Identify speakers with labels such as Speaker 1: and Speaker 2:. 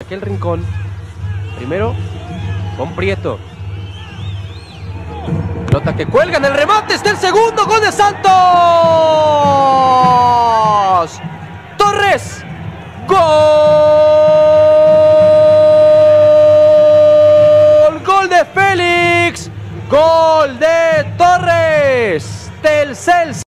Speaker 1: aquel rincón. Primero con Prieto. Pelota que cuelga en el remate. Está el segundo. Gol de Santos. Torres. Gol. Gol de Félix. Gol de Torres. Telcel.